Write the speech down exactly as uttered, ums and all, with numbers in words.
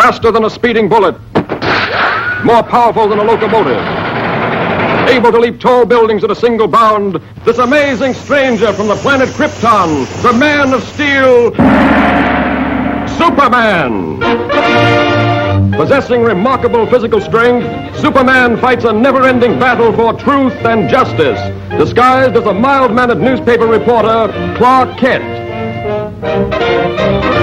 Faster than a speeding bullet. More powerful than a locomotive. Able to leap tall buildings at a single bound, this amazing stranger from the planet Krypton, the Man of Steel, Superman. Possessing remarkable physical strength, Superman fights a never-ending battle for truth and justice, disguised as a mild-mannered newspaper reporter, Clark Kent.